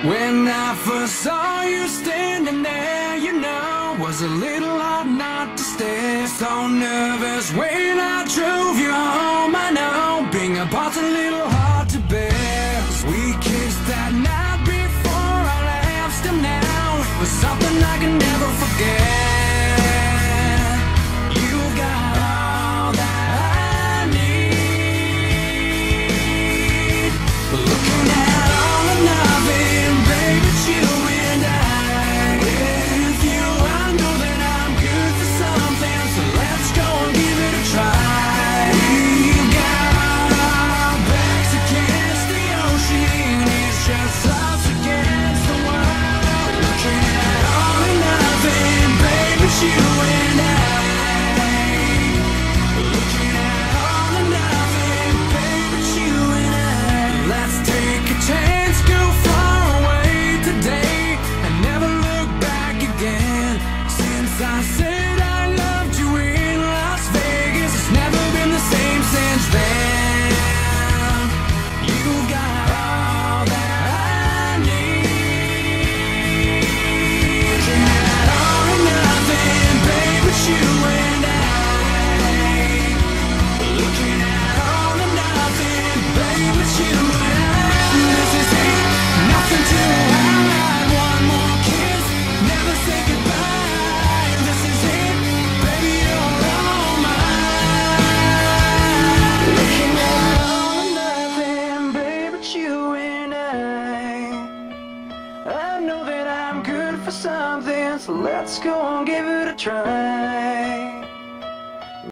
When I first saw you standing there, you know, was a little hard not to stare. So nervous when I drove you home, I know, being apart's a little hard to bear. We kissed that night before I left, and now was something I can never forget. You got all that I need. Looking at all or nothing, baby, it's you and I. With you, I know that I'm good for something, so let's go and give it a try. We've got our backs against the ocean, it's just us against the world. Looking at all or nothing, baby, it's you and I. Looking at all or nothing, baby, it's you and I. Let's take a chance, go far away today, and never look back again. Since I said I loved you in Las Vegas, it's never been the same since then. You got all that I need. Looking at all or nothing, baby, it's you and I. Looking at all or nothing, baby, it's you and I. This is it, nothing to hide. One more kiss, never say goodbye. This is it, baby, you're all mine. Looking at all or nothing, baby, it's you and I know that I'm good for something, so let's go and give it a try.